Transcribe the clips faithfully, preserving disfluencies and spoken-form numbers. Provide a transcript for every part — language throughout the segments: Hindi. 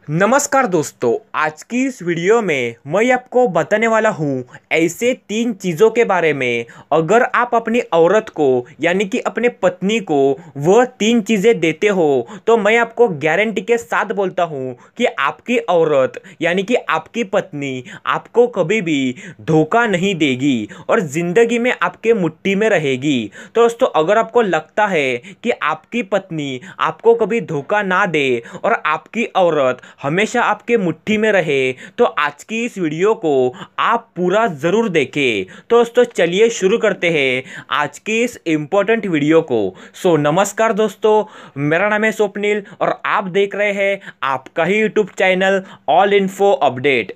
नमस्कार दोस्तों, आज की इस वीडियो में मैं आपको बताने वाला हूँ ऐसे तीन चीज़ों के बारे में। अगर आप अपनी औरत को यानी कि अपने पत्नी को वह तीन चीज़ें देते हो तो मैं आपको गारंटी के साथ बोलता हूँ कि आपकी औरत यानी कि आपकी पत्नी आपको कभी भी धोखा नहीं देगी और ज़िंदगी में आपके मुट्ठी में रहेगी। तो दोस्तों, अगर आपको लगता है कि आपकी पत्नी आपको कभी धोखा ना दे और आपकी औरत हमेशा आपके मुट्ठी में रहे तो आज की इस वीडियो को आप पूरा ज़रूर देखें। तो दोस्तों, चलिए शुरू करते हैं आज की इस इम्पोर्टेंट वीडियो को। सो नमस्कार दोस्तों, मेरा नाम है स्वप्निल और आप देख रहे हैं आपका ही YouTube channel all info update.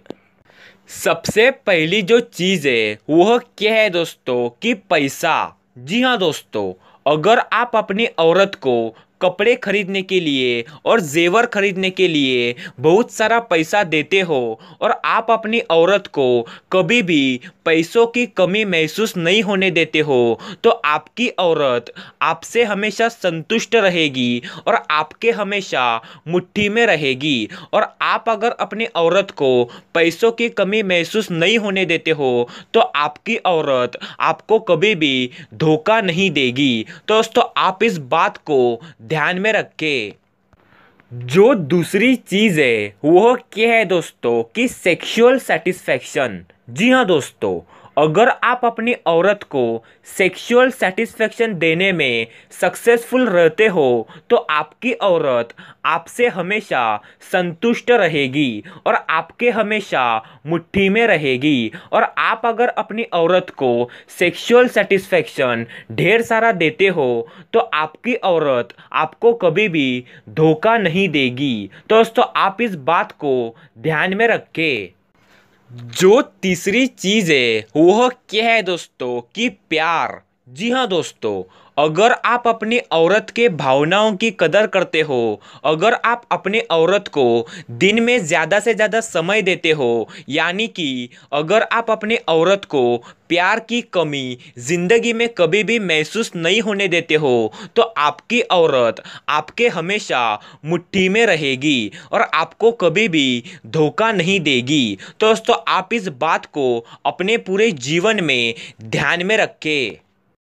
सबसे पहली जो चीज़ है वह क्या है दोस्तों कि पैसा। जी हाँ दोस्तों, अगर आप अपनी औरत को कपड़े खरीदने के लिए और जेवर खरीदने के लिए बहुत सारा पैसा देते हो और आप अपनी औरत को कभी भी पैसों की कमी महसूस नहीं होने देते हो तो आपकी औरत आपसे हमेशा संतुष्ट रहेगी और आपके हमेशा मुट्ठी में रहेगी। और आप अगर अपनी औरत को पैसों की कमी महसूस नहीं होने देते हो तो आपकी औरत आपको कभी भी धोखा नहीं देगी। तो दोस्तों, आप इस बात को ध्यान में रखें। जो दूसरी चीज है वह क्या है दोस्तों कि सेक्सुअल सेटिस्फैक्शन। जी हाँ दोस्तों, अगर आप अपनी औरत को सेक्सुअल सेटिस्फैक्शन देने में सक्सेसफुल रहते हो तो आपकी औरत आपसे हमेशा संतुष्ट रहेगी और आपके हमेशा मुट्ठी में रहेगी। और आप अगर अपनी औरत को सेक्सुअल सेटिस्फैक्शन ढेर सारा देते हो तो आपकी औरत आपको कभी भी धोखा नहीं देगी। तो दोस्तों, आप इस बात को ध्यान में रखें। जो तीसरी चीज है वह क्या है दोस्तों कि प्यार। जी हाँ दोस्तों, अगर आप अपनी औरत के भावनाओं की कदर करते हो, अगर आप अपनी औरत को दिन में ज़्यादा से ज़्यादा समय देते हो, यानी कि अगर आप अपनी औरत को प्यार की कमी ज़िंदगी में कभी भी महसूस नहीं होने देते हो तो आपकी औरत आपके हमेशा मुट्ठी में रहेगी और आपको कभी भी धोखा नहीं देगी। तो दोस्तों, आप इस बात को अपने पूरे जीवन में ध्यान में रखें।